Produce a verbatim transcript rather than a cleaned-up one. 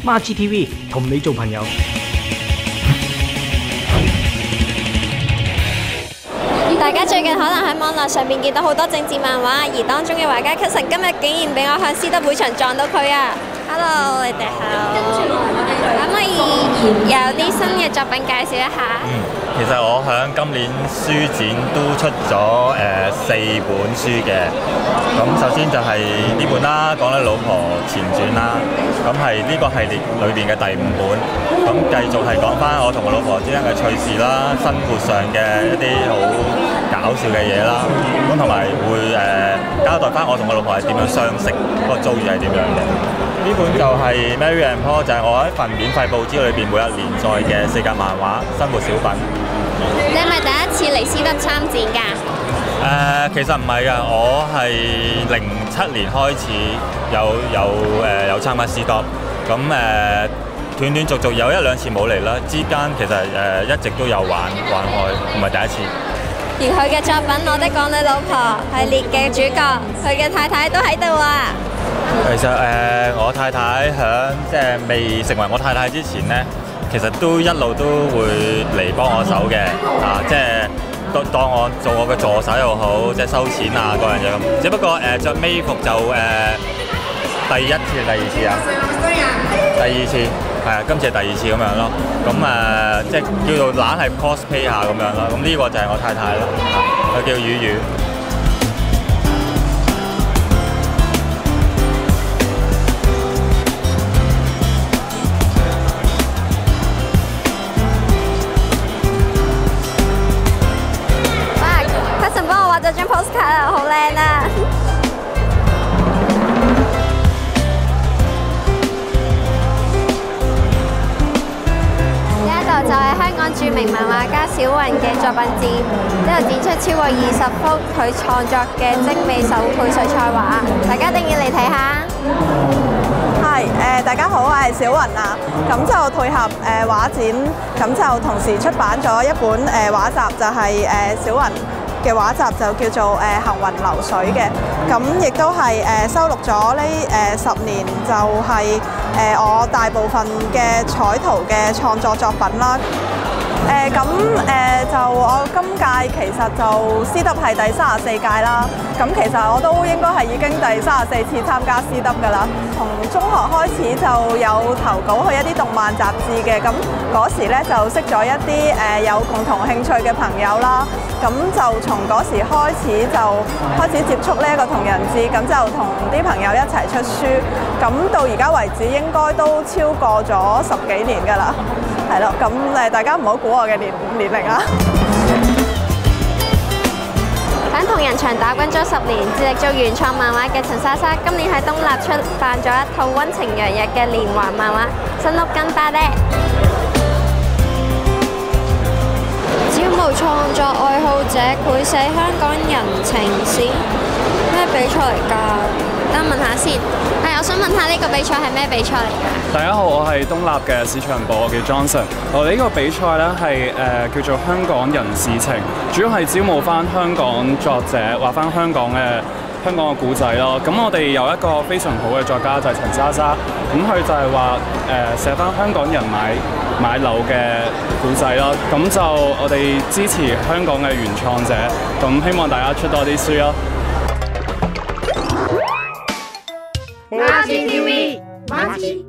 孖 G T V 同你做朋友。 大家最近可能喺網絡上面見到好多政治漫畫，而當中嘅畫家 Cousin 今日竟然俾我向斯德會場撞到佢啊 ！Hello， 你哋好。可唔可以有啲新嘅作品介紹一下？ 嗯，其實我喺今年書展都出咗誒、呃、四本書嘅。咁首先就係呢本啦，講你老婆前傳啦。咁係呢個系列裏邊嘅第五本。咁繼續係講翻我同我老婆之間嘅趣事啦，生活上嘅一啲好搞笑嘅嘢啦。咁同埋會誒、呃、交代翻我同我老婆係點樣相識，嗰個遭遇係點樣嘅。呢本就係 Mary and Paul， 就係我喺一份免費報紙裏邊每日連載嘅四格漫畫生活小品。 你係咪第一次嚟斯德參展㗎？ 誒、呃，其實唔係㗎，我係零七年開始有有誒、呃、有參加斯德，咁誒、呃、斷斷續續有一兩次冇嚟啦，之間其實誒、呃、一直都有玩玩開，唔係第一次。 而佢嘅作品《我的港女老婆》系列嘅主角，佢嘅太太都喺度啊！ 其實誒、呃，我太太響即係未成為我太太之前咧，其實都一路都會嚟幫我手嘅，啊，即係當當我做我嘅助手又好，即係收錢啊嗰樣嘢咁。只不過誒著尾服就誒、呃、第一次、第二次啊，第二次係啊，今次係第二次咁樣咯。咁誒、呃、即係叫做懶係 cosplay 下咁樣咯。咁呢個就係我太太咯，佢叫雨雨。 就張 postcard 啊，好靚啊！呢一度就係香港著名漫畫家小雲嘅作品展，呢度展出超過二十幅佢創作嘅精美手繪水彩畫，大家一定要嚟睇下。 係誒、呃，大家好，我係小雲啊。咁就配合誒、呃、畫展，咁就同時出版咗一本誒、呃、畫集，就係、是、誒、呃、小雲嘅畫集就叫做誒、呃、行雲流水嘅，咁亦都係誒、呃、收錄咗呢誒十年就係、是、誒、呃、我大部分嘅彩圖嘅創作作品啦。誒咁誒就我今屆其實就斯德係第三十四屆啦，咁其實我都應該係已經第三十四次參加斯德㗎啦。從中學開始就有投稿去一啲動漫雜誌嘅，咁嗰時咧就識咗一啲誒有共同興趣嘅朋友啦。咁就從嗰時開始就開始接觸呢一個同人誌，咁就同啲朋友一齊出書，咁到而家為止應該都超過咗十幾年㗎啦，係咯，咁誒大家唔好估我嘅年年齡啊！ 喺同人場打滾咗十年，致力做原創漫畫嘅陳莎莎，今年喺東立出版咗一套溫情洋溢嘅連環漫畫《新屋跟巴爹》。招募創作愛好者繪寫香港人情史，咩比賽嚟㗎？等我問下先。係，我想問下呢個比賽係咩比賽嚟㗎？ 大家好，我係東立嘅市場部，我叫 Johnson。我哋呢個比賽咧係誒叫做香港人事情，主要係招募翻香港作者，畫翻香港嘅香港嘅故仔咯。咁我哋有一個非常好嘅作家就係陳莎莎，咁佢就係話誒寫翻香港人買買樓嘅故仔咯。咁就我哋支持香港嘅原創者，咁希望大家出多啲書咯。 孖 G T V，孖 G。